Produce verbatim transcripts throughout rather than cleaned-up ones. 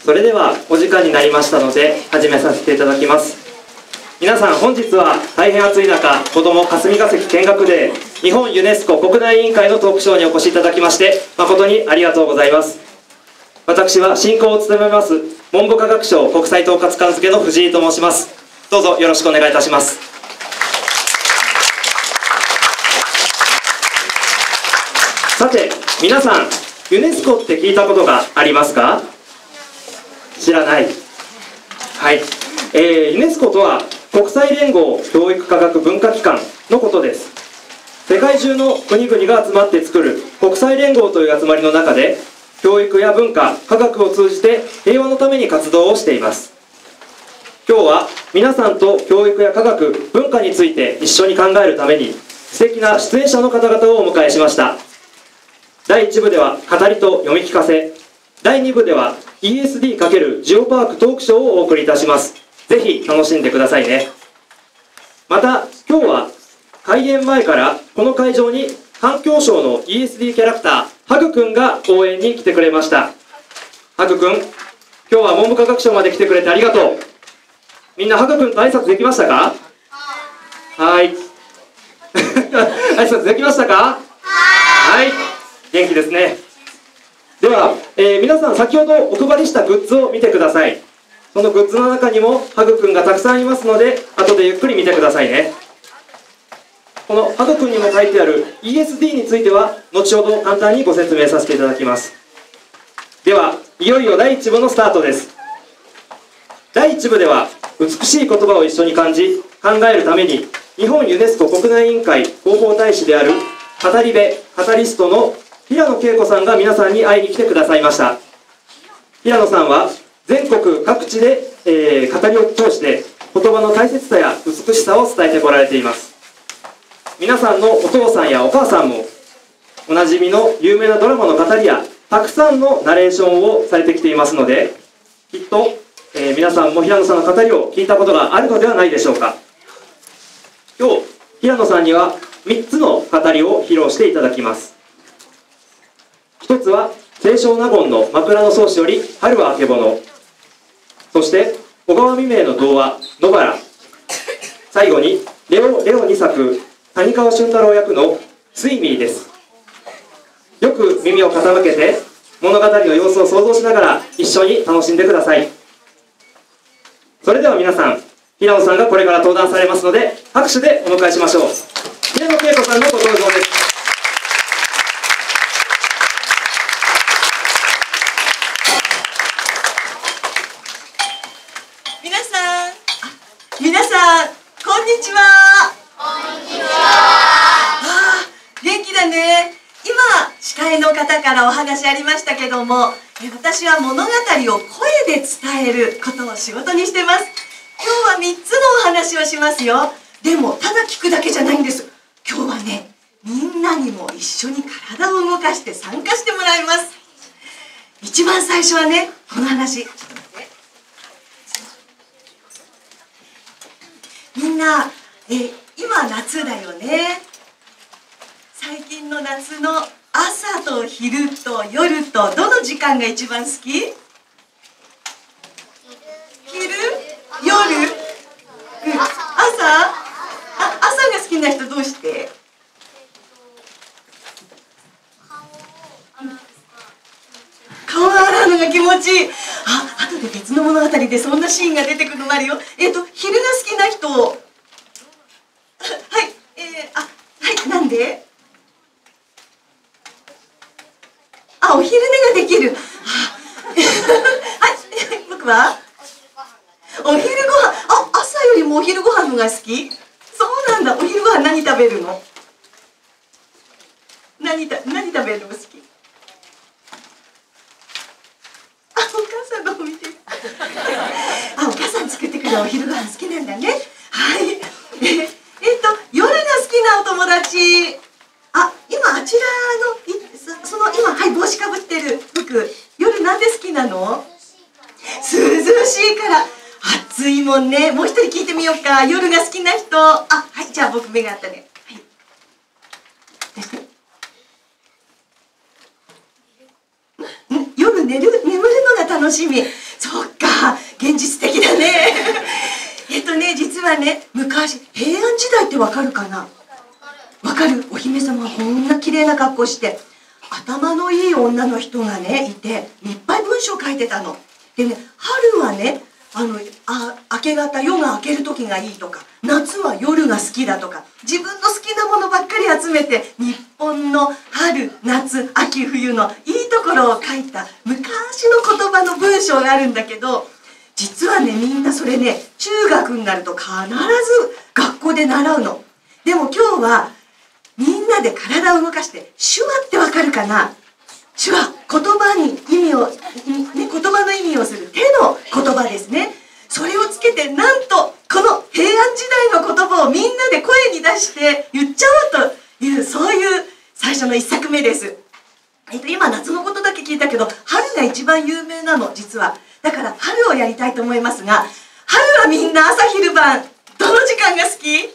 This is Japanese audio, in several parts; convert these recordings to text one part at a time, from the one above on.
それではお時間になりましたので始めさせていただきます。皆さん、本日は大変暑い中、子ども霞が関見学デー日本ユネスコ国内委員会のトークショーにお越しいただきまして誠にありがとうございます。私は進行を務めます文部科学省国際統括官付の藤井と申します。どうぞよろしくお願いいたします。さて皆さん、ユネスコって聞いたことがありますか？知らない。はい、えー、ユネスコとは国際連合教育科学文化機関のことです。世界中の国々が集まって作る国際連合という集まりの中で、教育や文化、科学を通じて平和のために活動をしています。今日は皆さんと教育や科学、文化について一緒に考えるために素敵な出演者の方々をお迎えしました。だいいち部では語りと読み聞かせ、だいに部では イーエスディー× ジオパークトークショーをお送りいたします。ぜひ楽しんでくださいね。また今日は開演前からこの会場に環境省の イーエスディー キャラクターハグくんが応援に来てくれました。ハグくん、今日は文部科学省まで来てくれてありがとう。みんなハグくんと挨拶できましたか？はい。挨拶できましたか？はい。元気ですね。では、えー、皆さん先ほどお配りしたグッズを見てください。そのグッズの中にもハグくんがたくさんいますので、後でゆっくり見てくださいね。このハグくんにも書いてある イーエスディー については後ほど簡単にご説明させていただきます。ではいよいよだいいち部のスタートです。だいいち部では美しい言葉を一緒に感じ考えるために、日本ユネスコ国内委員会広報大使である語り部カタリストの平野恵子さんが皆さんに会いに来てくださいました。平野さんは全国各地で、えー、語りを通して言葉の大切さや美しさを伝えてこられています。皆さんのお父さんやお母さんもおなじみの有名なドラマの語りやたくさんのナレーションをされてきていますので、きっと、えー、皆さんも平野さんの語りを聞いたことがあるのではないでしょうか。今日平野さんにはみっつの語りを披露していただきます。ひとつは清少納言の枕草子より春はあけぼの、そして小川未明の童話野原、最後にレオレオに作谷川俊太郎役のスイミーです。よく耳を傾けて物語の様子を想像しながら一緒に楽しんでください。それでは皆さん、平野さんがこれから登壇されますので拍手でお迎えしましょう。平野恵子さんのご登場です。 皆さん、皆さん、こんにちは。こんにちは。あー、元気だね。今、司会の方からお話ありましたけども、私は物語を声で伝えることを仕事にしてます。今日はみっつのお話をしますよ。でも、ただ聞くだけじゃないんです。今日はね、みんなにも一緒に体を動かして参加してもらいます。一番最初はね、この話。みんな、え今夏だよね。最近の夏の朝と昼と夜とどの時間が一番好き？昼？夜？うん、朝？あ、朝が好きな人どうして？顔を洗うのが気持ちいい。あ、後で別の物語でそんなシーンが出てくるのもあるよ。えっと、昼が好きな人。はい、えー、あ、はい、なんで？あ、お昼寝ができる。はい、僕はお昼ご飯、あ、朝よりもお昼ご飯のが好き？そうなんだ。お昼ご飯何食べるの？何た、何食べるのが好き？あ、お母さんの方見てる。あ、お母さん作ってくれるお昼ご飯好きなんだね。はい。え、えっと、夜が好きなお友達。あ、今あちらの、いそ、その今、はい、帽子かぶってる服。夜なんで好きなの？涼しいから。暑いもんね。もう一人聞いてみようか。夜が好きな人。あ、はい、じゃあ僕目があったね。はい。夜寝る、眠るのが楽しみ。そ現実的だね。えっとね、実はね、昔、平安時代ってわかるかな？わかる？お姫様がこんな綺麗な格好して、頭のいい女の人がね、いて、いっぱい文章を書いてたの。でね、春はね、あの、あ、明け方、夜が明ける時がいいとか、夏は夜が好きだとか、自分の好きなものばっかり集めて、日本の春、夏、秋、冬のいいところを書いた昔の言葉の文章があるんだけど、実はね、みんなそれね、中学になると必ず学校で習うの。でも今日は、みんなで体を動かして、手話ってわかるかな？手話、言葉に意味を、ね、言葉の意味をする手の言葉ですね。それをつけて、なんと、この平安時代の言葉をみんなで声に出して言っちゃおうという、そういう最初の一作目です。えっと、今夏のことだけ聞いたけど、春が一番有名なの、実は。だから春をやりたいと思いますが、春はみんな朝昼晩、どの時間が好き？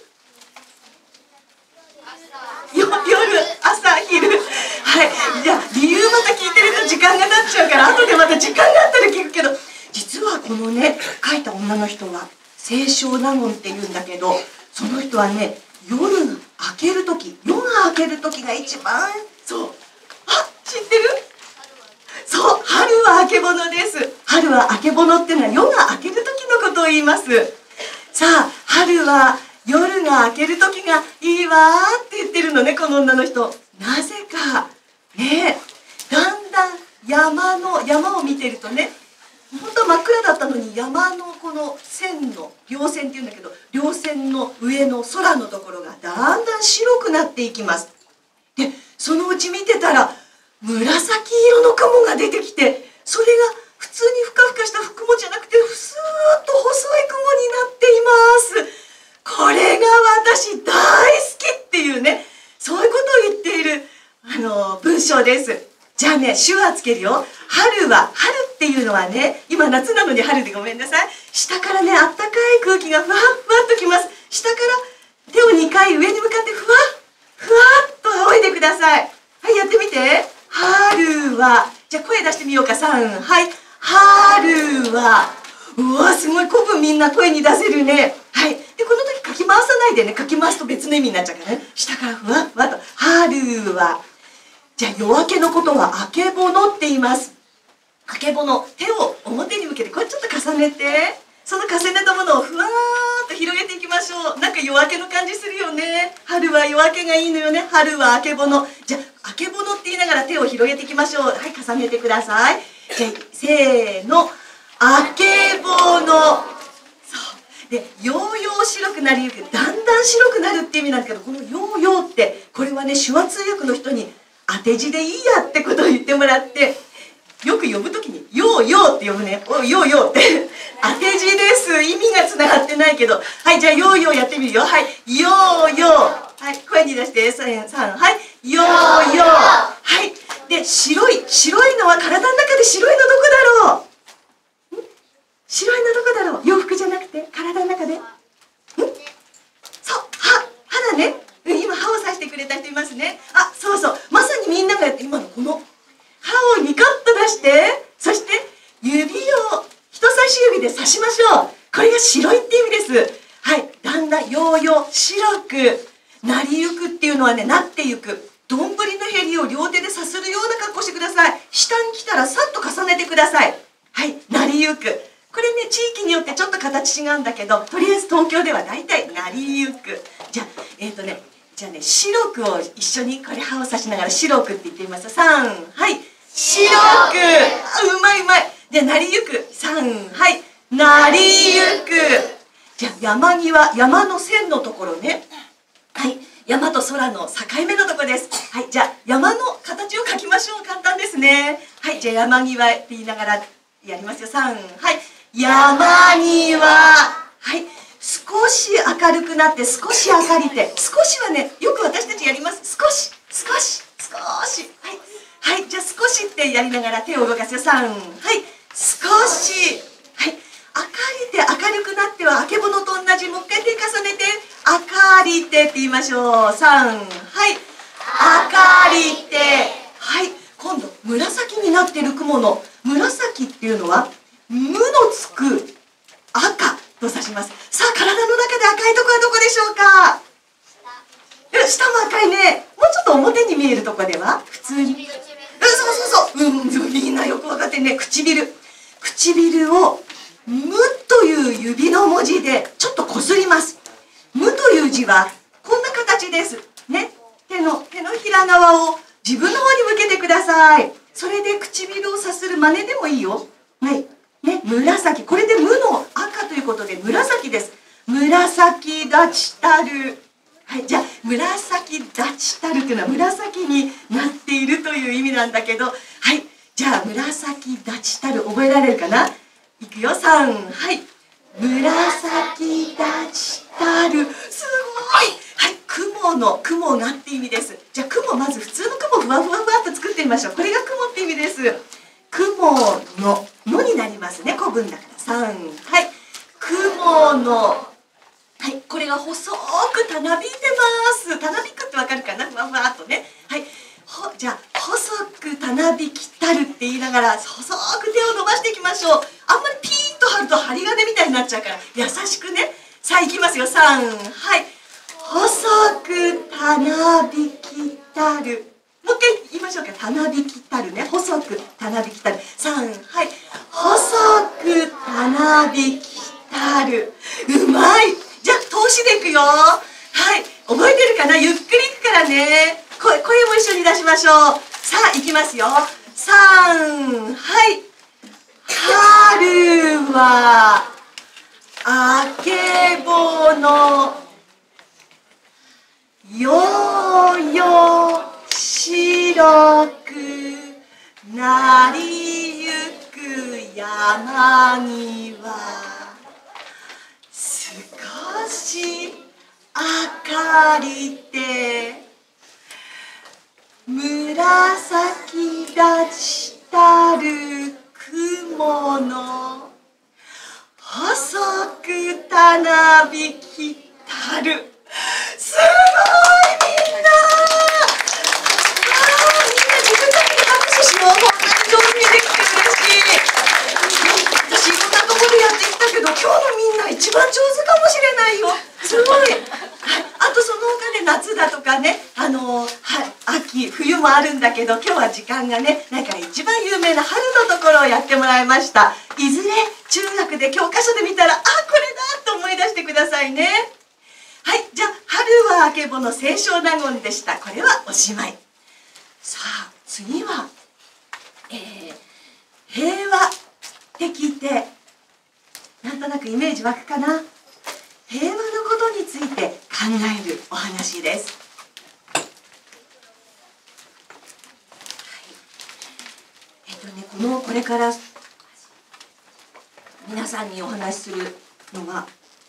よ、夜、朝、昼。はい。じゃあ、理由また聞いてると時間が経っちゃうから、後でまた時間があったら聞くけど、実はこのね、書いた女の人は、清少納言って言うんだけど、その人はね、夜が明ける時、夜が明ける時が一番、そう。あ、知ってる？そう、春はあけぼのです。春はあけぼのっていうのは夜が明ける時のことを言います。さあ、春は夜が明ける時がいいわーって言ってるのね、この女の人。なぜか、ねえ、だんだん山の、山を見てるとね、本当は真っ暗だったのに山のこの線の、稜線っていうんだけど、稜線の上の空のところがだんだん白くなっていきます。で、そのうち見てたら、紫色の雲が出てきて、それが普通にふかふかした雲じゃなくて、スーッと細い雲になっています。これが私大好きっていうね、そういうことを言っている、あの、文章です。じゃあね、手話つけるよ。春は、春っていうのはね、今夏なのに春でごめんなさい。下からね、あったかい空気がふわっふわっときます。下から手をにかい上に向かってふわっ、ふわっと仰いでください。はい、やってみて。春は、じゃあ声出してみようか。さん、はい。春は、うわ、すごい古文みんな声に出せるね。はい。で、この時かき回さないでね、かき回すと別の意味になっちゃうからね。下からふわっふわっと。春は、じゃあ夜明けのことはあけぼのって言います。あけぼの、手を表に向けて、これちょっと重ねて、その重ねたものをふわーっと広げていきましょう。なんか夜明けの感じするよね。春は夜明けがいいのよね。春はあけぼの。じゃあ、あけぼのって言いながら手を広げていきましょう。はい、重ねてください。じゃあ、せーの。あけぼの。そう。で、ようよう白くなりゆく。だんだん白くなるって意味なんだけど、このようようって、これはね、手話通訳の人に当て字でいいやってことを言ってもらって、よく呼ぶときに、ようようって呼ぶね。おい、ようようって。当て字です。意味がつながってないけど。はい、じゃあ、ようようやってみるよ。はい、ようよう。はい、声に出して、さん、はい、ようよう。はい。で、白い、白いのは体の中で白いのどこだろう？ん？白いのどこだろう？洋服じゃなくて、体の中で。ん？そう、歯、歯だね。うん、今、歯を刺してくれた人いますね。あ、そうそう。まさにみんながやって今のこの、歯をニコッと出して、そして指を人差し指で刺しましょう。これが白いって意味です。はい。だんだんようよう白くなりゆくっていうのはね、なってゆく。丼のへりを両手でさするような格好してください。下に来たらさっと重ねてください。はい。なりゆく。これね、地域によってちょっと形違うんだけど、とりあえず東京では大体なりゆく。じゃあ、えっとね、じゃあね、白くを一緒にこれ歯を刺しながら白くって言ってみます。さん、はい。白く。あ、うまいうまい。じゃあ、なりゆく。さん、はい。なりゆく。じゃあ、山際、山の線のところね。はい。山と空の境目のところです。はい。じゃあ、山の形を描きましょう。簡単ですね。はい。じゃあ、山際って言いながらやりますよ。さん、はい。山際。はい。少し明るくなって、少し明かりて。少しはね、よく私たちやります。少し、少し、少し。はい。はい。じゃあ、少しってやりながら手を動かすよ。さん、はい。少し。はい。明かりて、明るくなっては、あけぼのと同じ。もう一回手重ねて、明かりてって言いましょう。さん、はい。明かりて。はい。今度、紫になっている雲の、紫っていうのは、無のつくと指します。さあ、体の中で赤いところはどこでしょうか？下も赤いね。もうちょっと表に見えるとこでは普通に。うん、そうそうそう。うん、みんなよく分かってね。唇。唇を「む」という指の文字でちょっとこすります。むという字はこんな形です。ね。手の、手のひら側を自分の方に向けてください。それで唇をさする真似でもいいよ。はい。ね、紫。これで「む」の赤ということで紫です。紫立ちたる。はい、じゃあ紫立ちたるというのは紫になっているという意味なんだけど、はい、じゃあ紫立ちたる覚えられるかな？いくよ、さん、はい。紫立ちたる。すごい。はい、雲の雲がって意味です。じゃあ雲、まず普通の雲ふわふわふわっと作ってみましょう。これが雲って意味です。雲ののになりますね、古文だからさん、はい。雲の、はい、これが細くたなびいてます。たなびくってわかるかな？ふわふわっとね。はい。ほじゃあ細くたなびきたるって言いながら細く手を伸ばしていきましょう。あんまりピーンと張ると針金みたいになっちゃうから優しくね。さあいきますよ。さん、はい。細くたなびきたる。もう一回言いましょうか。たなびきたるね。細くたなびきたる。さん、はい。細くたなびきたる。うまい。じゃあ通しでいくよ。はい。覚えてるかな？ゆっくりいくからね。声、声も一緒に出しましょう。さあ、いきますよ。さん、はい。春は、あけぼの、よよ白くなりゆく山には、少し明かりて、紫立ちたる雲の細くたなびきたる。すごいみんな。あー、みんな自分だけで拍手しよう。こんなに上手にできて嬉しい。私いろんなところでやってきたけど、今日のみんな一番上手かもしれないよ。すごい。あとその他で夏だとかね、あのー、は秋冬もあるんだけど、今日は時間がね、だから一番有名な春のところをやってもらいました。いずれ中学で教科書で見たら、あ、これだと思い出してくださいね。はい、じゃあ春はあけぼの清少納言でした。これはおしまい。さあ次は、えー、平和って聞いてなんとなくイメージ湧くかな？平和のことについて考えるお話です。はい、えっとね、このこれから皆さんにお話しするのは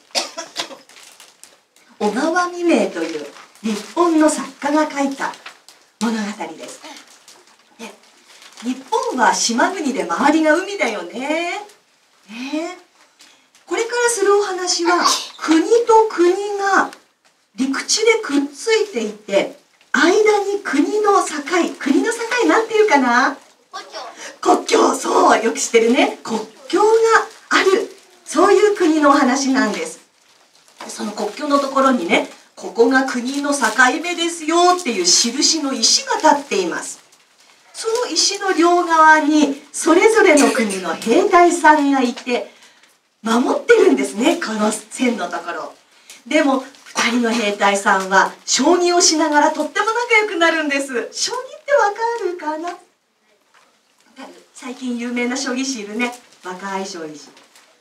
小川未明という日本の作家が書いた物語です。で、日本は島国で周りが海だよね。ね、これからするお話は国と国が陸地でくっついていて、間に国の境、国の境なんていうかな？国境。そう、よく知ってるね。国境がある、そういう国のお話なんです。その国境のところにね、ここが国の境目ですよっていう印の石が立っています。その石の両側にそれぞれの国の兵隊さんがいて守ってるんですね、この線のところ。でもふたりの兵隊さんは将棋をしながらとっても仲良くなるんです。将棋ってわかるかな？最近有名な将棋士いるね。若い将棋士。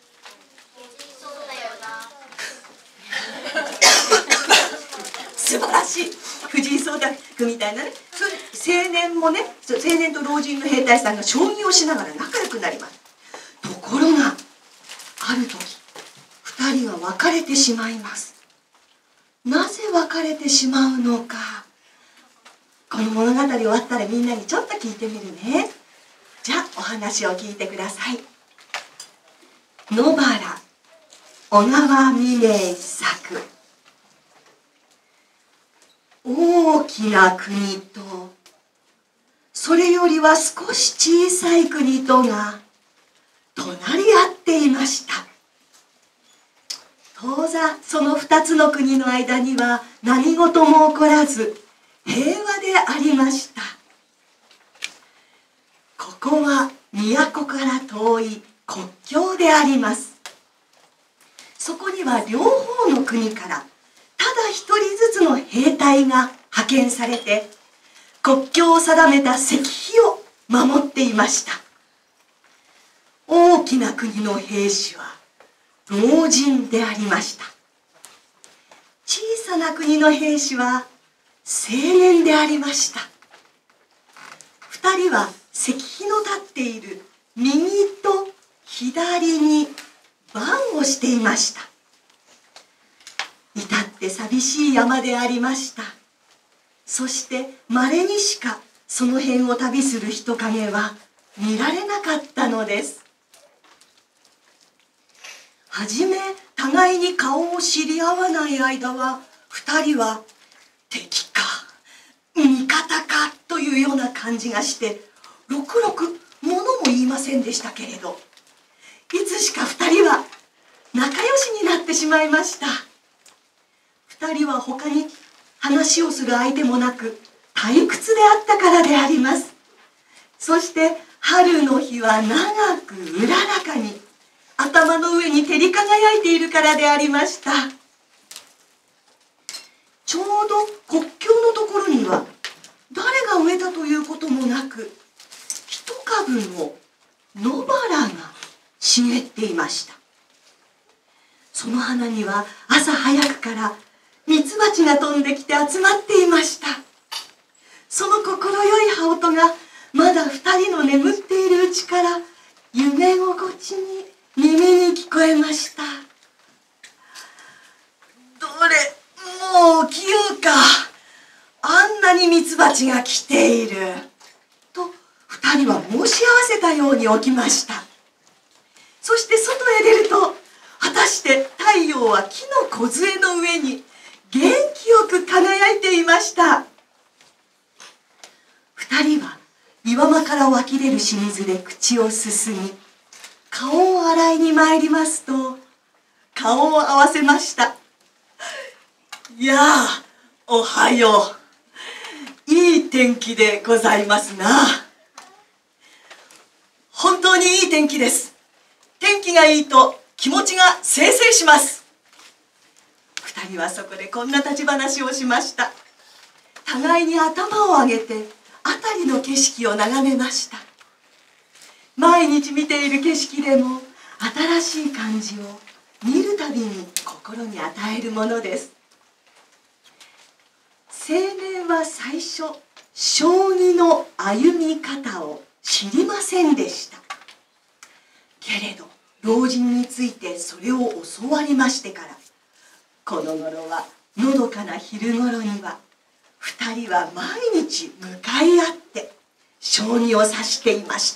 素晴らしい。藤井聡太君みたいなね。それ青年もね、青年と老人の兵隊さんが将棋をしながら仲良くなります。ところがある時ふたりが別れてしまいます。なぜ別れてしまうのか、この物語終わったらみんなにちょっと聞いてみるね。じゃあお話を聞いてください。野原小川未明作。大きな国とそれよりは少し小さい国とが隣り合っていました。 当座その二つの国の間には何事も起こらず平和でありました。ここは都から遠い国境であります。そこには両方の国からただ一人ずつの兵隊が派遣されて国境を定めた石碑を守っていました。大きな国の兵士は老人でありました。小さな国の兵士は青年でありました。二人は石碑の立っている右と左に番をしていました。至って寂しい山でありました。そして稀にしかその辺を旅する人影は見られなかったのです。はじめ互いに顔を知り合わない間は二人は敵か味方かというような感じがしてろくろくものも言いませんでしたけれど、いつしか二人は仲良しになってしまいました。二人は他に話をする相手もなく退屈であったからであります。そして春の日は長くうららかに頭の上に照り輝いているからでありました。ちょうど国境のところには誰が植えたということもなく一株の野原が茂っていました。その花には朝早くからミツバチが飛んできて集まっていました。その心よい羽音がまだ二人の眠っているうちから夢心地に耳に聞こえました。どれ、もう来ようか。あんなにミツバチが来ている。と二人は申し合わせたように起きました。そして外へ出ると、果たして太陽は木の梢の上に元気よく輝いていました。二人は岩間から湧き出る清水で口をすすぎ、顔を洗いに参りますと顔を合わせました。いやあ、おはよう。いい天気でございますな。本当にいい天気です。天気がいいと気持ちが清々します。二人はそこでこんな立ち話をしました。互いに頭を上げて辺りの景色を眺めました。毎日見ている景色でも新しい感じを見るたびに心に与えるものです。青年は最初将棋の歩み方を知りませんでした。けれど老人についてそれを教わりましてから、この頃はのどかな昼頃には二人は毎日向かい合って将棋を指していました。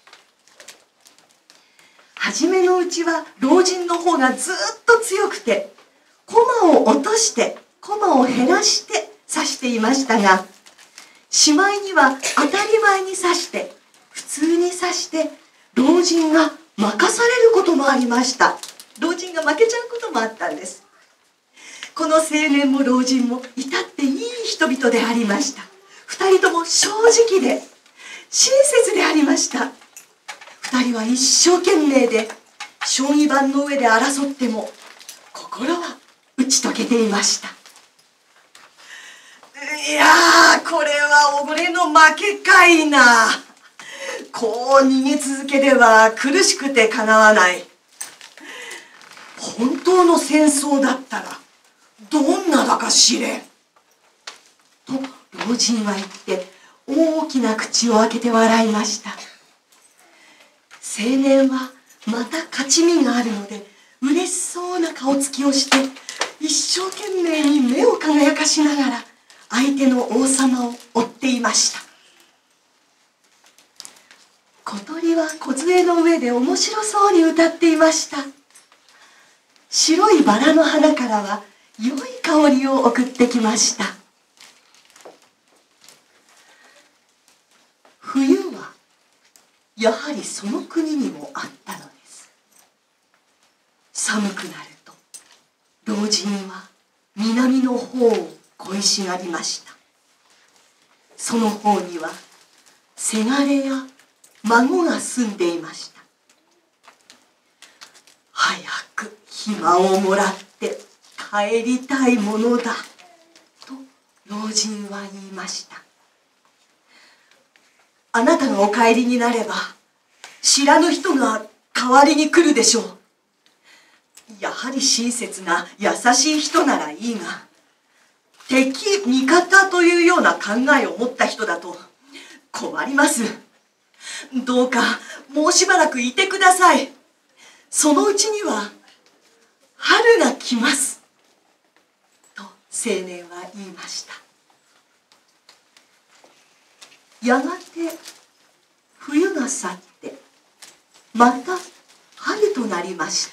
初めのうちは老人の方がずっと強くて駒を落として駒を減らして指していましたが、しまいには当たり前に指して普通に指して老人が負かされることもありました。老人が負けちゃうこともあったんです。この青年も老人も至っていい人々でありました。二人とも正直で親切でありました。二人は一生懸命で将棋盤の上で争っても心は打ち解けていました。いやー、これは俺の負けかいな。こう逃げ続けでは苦しくてかなわない。本当の戦争だったらどんなだか知れ。と老人は言って大きな口を開けて笑いました。青年はまた勝ち身があるので嬉しそうな顔つきをして一生懸命に目を輝かしながら相手の王様を追っていました。小鳥は梢の上で面白そうに歌っていました。白いバラの花からは良い香りを送ってきました。冬はやはりその国にもあったのです。寒くなると老人は南の方を恋しがりました。その方にはせがれや孫が住んでいました。早く暇をもらって帰りたいものだと老人は言いました。あなたがお帰りになれば知らぬ人が代わりに来るでしょう。やはり親切な優しい人ならいいが、敵味方というような考えを持った人だと困ります。どうかもうしばらくいてください。そのうちには春が来ますと青年は言いました。やがて冬が去ってまた春となりました。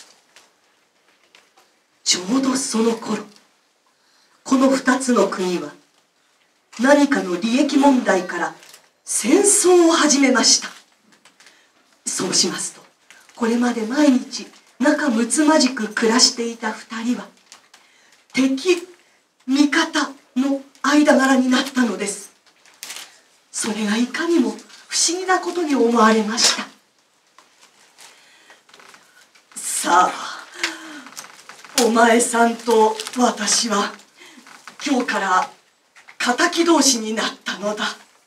ちょうどその頃、この二つの国は何かの利益問題から戦争を始めました。そうしますと、これまで毎日仲睦まじく暮らしていた二人は敵味方の間柄になったのです。それがいかにも不思議なことに思われました。さあ、お前さんと私は今日から敵同士になったのだ。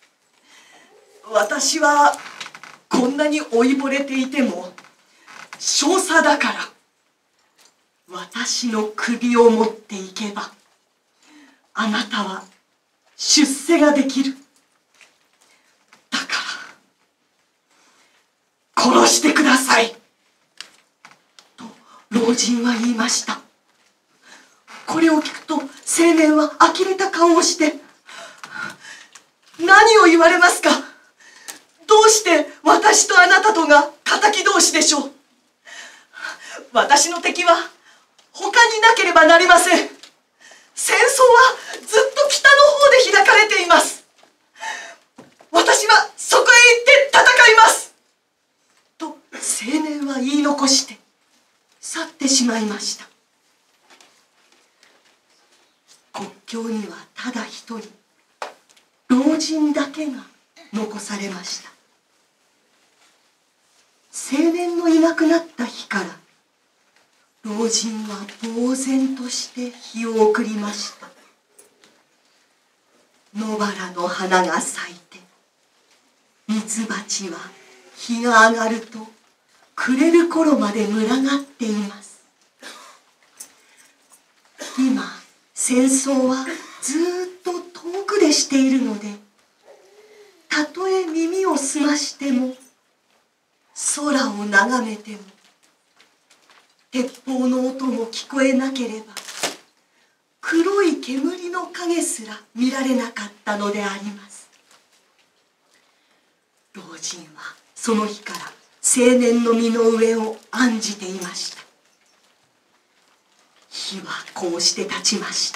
私はこんなに老いぼれていても少佐だから、私の首を持っていけばあなたは出世ができる。だから殺してくださいと老人は言いました。これを聞くと青年は呆れた顔をして、何を言われますか。どうして私とあなたとが敵同士でしょう。私の敵は他になければなりません。戦争はずっと北の方で開かれています。私はそこへ行って戦いますと青年は言い残して去ってしまいました。国境にはただ一人老人だけが残されました。青年のいなくなった日から老人は呆然として日を送りました。野原の花が咲いて、ミツバチは日が上がると暮れる頃まで群がっています。今戦争はずっと遠くでしているので、たとえ耳を澄ましても空を眺めても鉄砲の音も聞こえなければ黒い煙の影すら見られなかったのであります。老人はその日から青年の身の上を案じていました。日はこうして経ちました。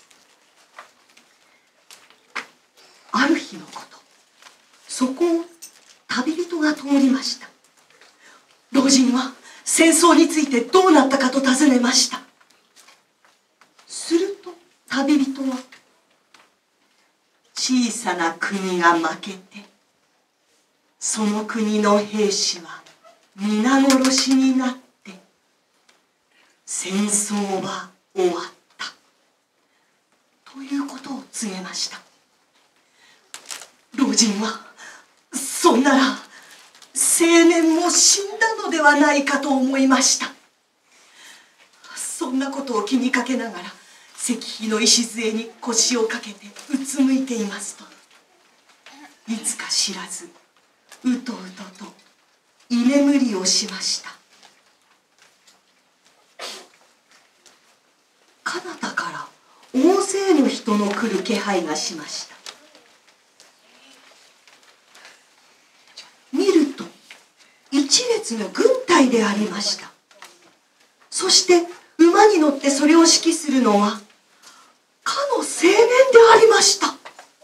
ある日のこと、そこを旅人が通りました。老人は戦争についてどうなったかと尋ねました。すると旅人は、小さな国が負けてその国の兵士は皆殺しになって戦争は終わったということを告げました。老人はそんなら青年も死んだのではないかと思いました。そんなことを気にかけながら石碑の礎に腰をかけてうつむいていますと、いつか知らずうとうとと居眠りをしました。彼方から大勢の人の来る気配がしました。見ると一列の軍隊でありました。そして馬に乗ってそれを指揮するのはかの青年でありました。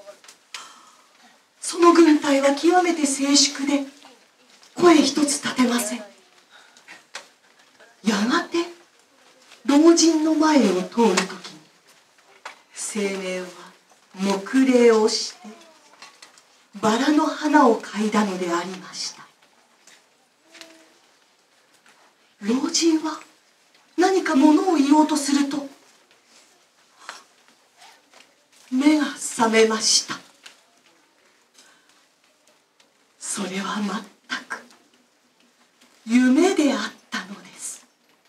その軍隊は極めて静粛で声一つ立てません。やがて老人人の前を通るときに青年は黙礼をしてバラの花を嗅いだのでありました。老人は何か物を言おうとすると目が覚めました。それは全く夢であったのです。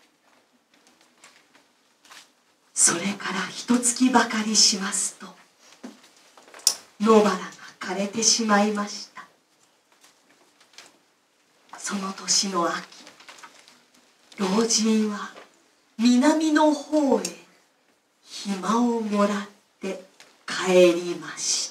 それから一月ばかりしますと野原が枯れてしまいました。その年の秋、老人は南の方へ暇をもらって帰りました。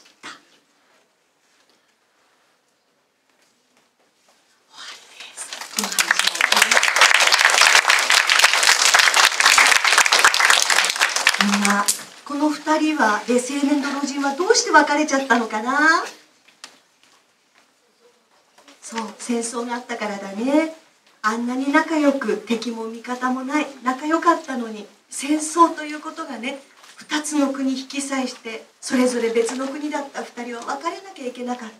みんな、この二人はで青年と老人はどうして別れちゃったのかな。そう、戦争があったからだね。あんなに仲良く敵も味方もない仲良かったのに、戦争ということがね、二つの国引き裂いしてそれぞれ別の国だった二人は別れなきゃいけなかった。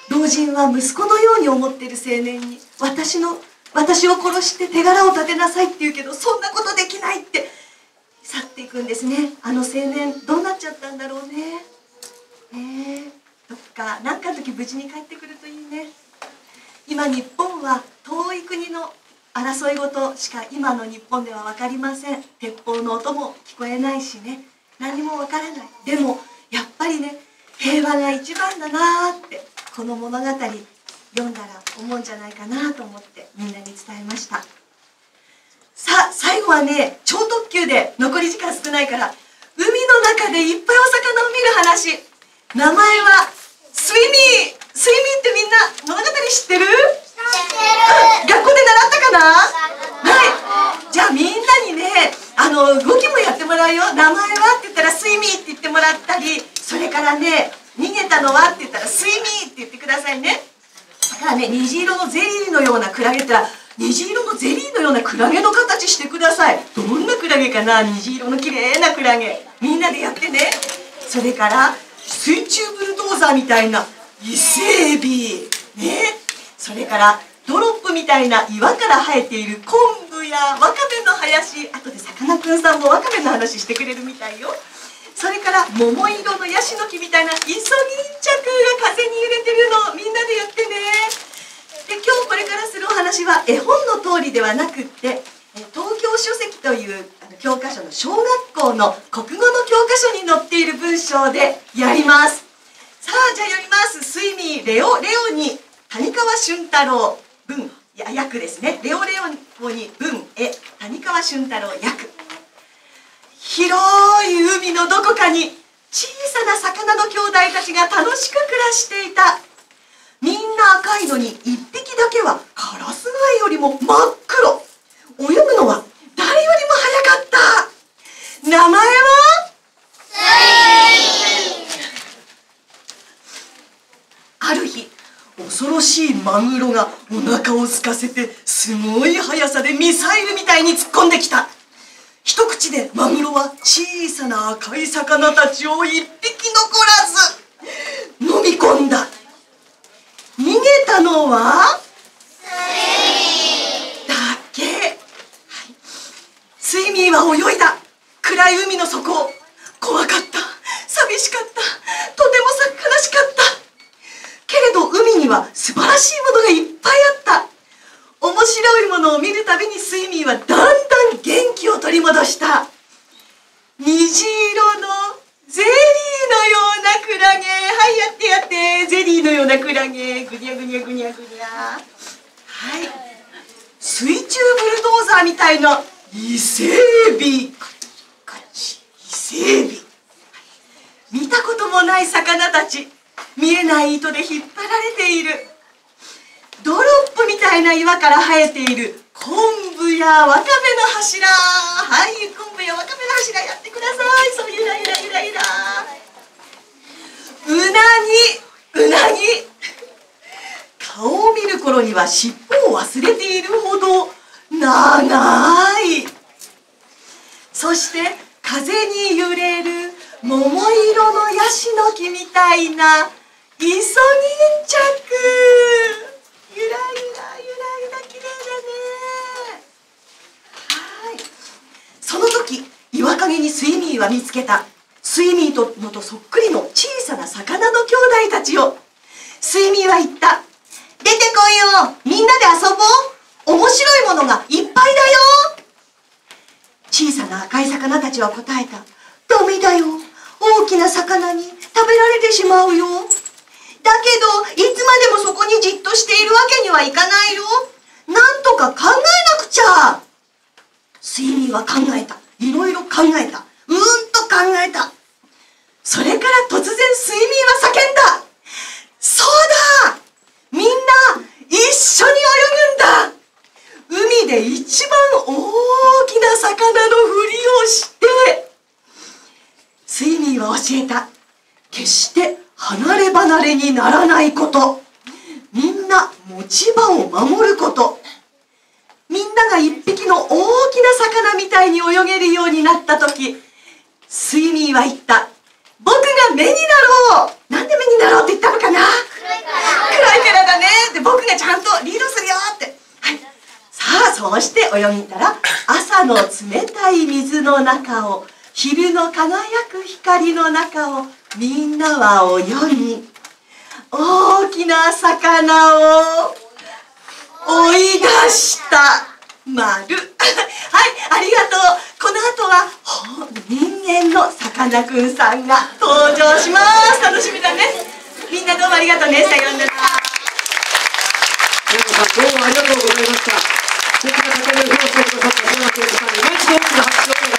老人は息子のように思っている青年に私の私を殺して手柄を立てなさいって言うけど、そんなことできないって去っていくんですね。あの青年どうなっちゃったんだろうね。ねえ、どっか何かの時無事に帰ってくるといいね。今日本は遠い国の争い事しか今の日本では分かりません。鉄砲の音も聞こえないしね、何も分からない。でもやっぱりね、平和が一番だなーってこの物語読んだら思うんじゃないかなと思ってみんなに伝えました。さあ最後はね、超特急で残り時間少ないから海の中でいっぱいお魚を見る話。名前はスイミー。スイミーってみんな物語知ってる？知ってる。学校で習ったかな？はい。じゃあみんなにね、あの動きもやってもらうよ。名前はって言ったらスイミーって言ってもらったり、それからね、逃げたのはって言ったらスイミーって言ってくださいね。だからね、虹色のゼリーのようなクラゲって言ったら虹色のゼリーのようなクラゲの形してください。どんなクラゲかな？虹色の綺麗なクラゲ。みんなでやってね。それから水中ブルドーザーみたいな伊勢エビね。それからドロップみたいな岩から生えている昆布やワカメの林。あとでさかなクンさんもワカメの話してくれるみたいよ。それから桃色のヤシの木みたいなイソギンチャクが風に揺れてるの、みんなでやってね。で今日これからするお話は絵本の通りではなくって、東京書籍という教科書の小学校の国語の教科書に載っている文章でやります。さあじゃあ読みます。スイミーレオレオに谷川俊太郎文、いや訳ですね。レオレオに文絵谷川俊太郎訳。広い海のどこかに小さな魚の兄弟たちが楽しく暮らしていた。みんな赤いのに一匹だけはカラス貝よりも真っ黒。泳ぐのは誰よりも早かった。名前はスイミー。ある日恐ろしいマグロがお腹を空かせてすごい速さでミサイルみたいに突っ込んできた。一口でマグロは小さな赤い魚たちを一匹残らず飲み込んだ。逃げたのはスイミーだけ、はい、スイミーは泳いだ。暗い海の底を。怖かった、寂しかった、とても悲しかった。けれど海には素晴らしいものがいっぱいあった。面白いものを見るたびにスイミーはだんだん元気を取り戻した。虹色のゼリーのようなクラゲ、はいやってやって、ゼリーのようなクラゲ、ぐにゃぐにゃぐにゃぐにゃ。はい、水中ブルドーザーみたいな伊勢エビ。伊勢エビ、見たこともない魚たち、見えない糸で引っ張られている。ドロップみたいな岩から生えている昆布やワカメの柱。はい、昆布やワカメの柱やってください。そうゆらゆらゆらゆら。うなぎ、うなぎ。顔を見る頃には尻尾を忘れているほど長い。 そして風に揺れる桃色のヤシの木みたいなイソギンチャク。ゆらゆらゆらゆら、綺麗だね。はい。その時岩陰にスイミーは見つけたスイミーとのとそっくりの小さな魚の兄弟たちを。スイミーは言った。出てこいよ、みんなで遊ぼう。面白いものがいっぱいだよ。小さな赤い魚たちは答えた。ダメだよ、大きな魚に食べられてしまうよ。だけどいつまでもそこにじっとしているわけにはいかないよ。なんとか考えなくちゃ。スイミーは考えた。いろいろ考えた。うーんと考えた。それから突然スイミーは叫んだ。そうだ、みんな一緒に泳ぐんだ。海で一番大きな魚のふりをして。スイミーは教えた。決して離れ離れにならないこと。みんな持ち場を守ること。みんなが一匹の大きな魚みたいに泳げるようになった時、スイミーは言った。僕が目になろう。なんで目になろうって言ったのかな。暗いからだねって、僕がちゃんとリードするよって。はい。さあ、そうして泳いだら、朝の冷たい水の中を、昼の輝く光の中をみんなは泳ぎ、大きな魚を追い出した。丸。はい、ありがとう。この後は人間のさかなクンさんが登場します。楽しみだね。みんなどうもありがとうね。さようなら。 皆さんどうもありがとうございました。素敵な方で披露してくださったさかなクンさんにもう一度大きな拍手をお願いします。